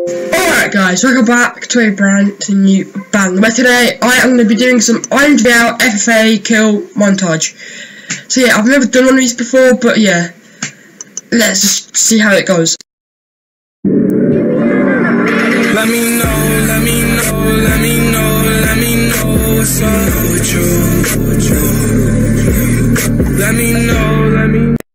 Alright guys, welcome back to a brand new bang. But today I am going to be doing some Royale FFA kill montage. So yeah, I've never done one of these before, but yeah, let's just see how it goes. Let me know, let me know, let me know, let me know what's up with you. Let me know, let me know.